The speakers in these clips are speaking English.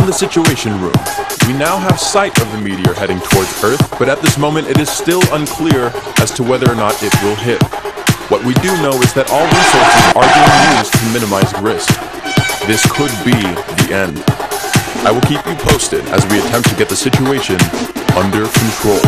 the Situation Room. We now have sight of the meteor heading towards Earth, but at this moment it is still unclear as to whether or not it will hit. What we do know is that all resources are being used to minimize risk. This could be the end. I will keep you posted as we attempt to get the situation under control.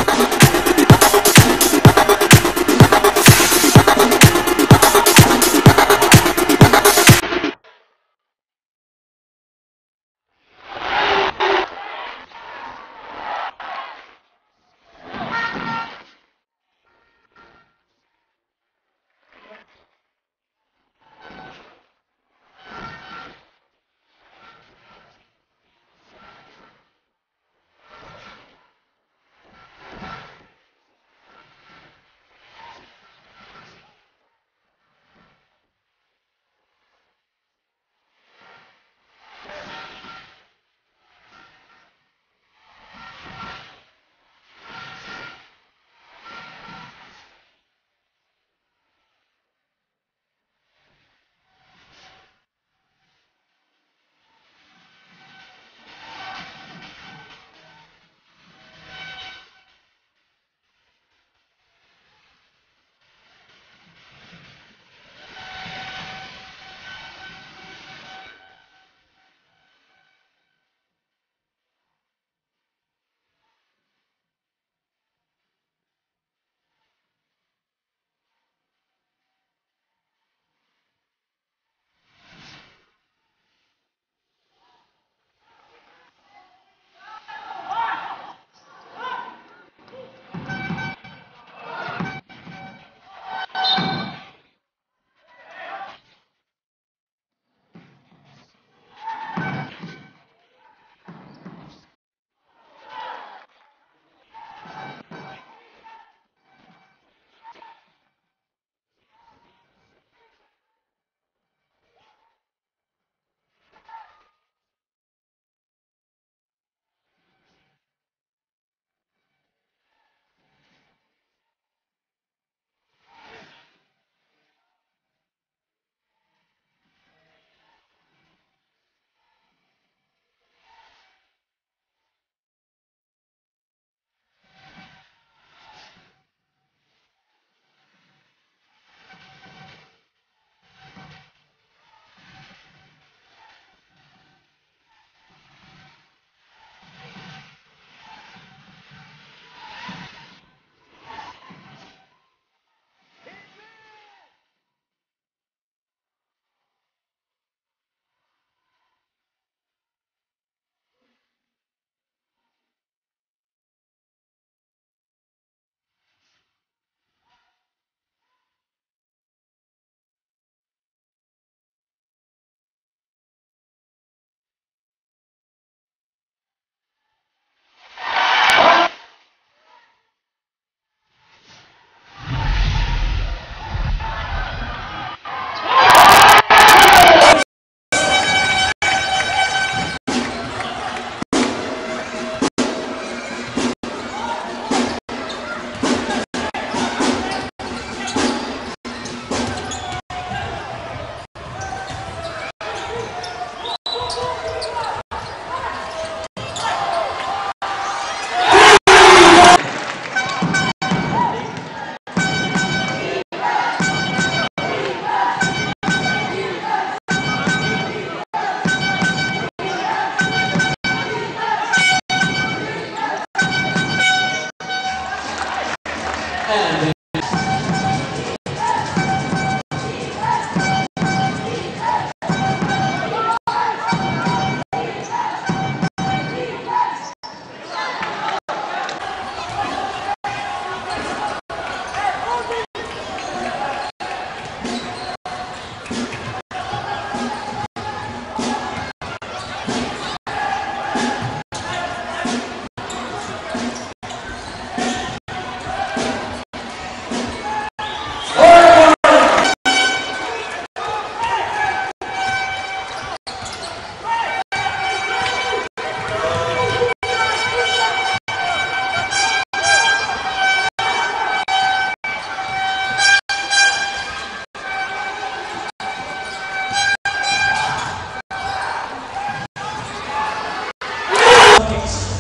case.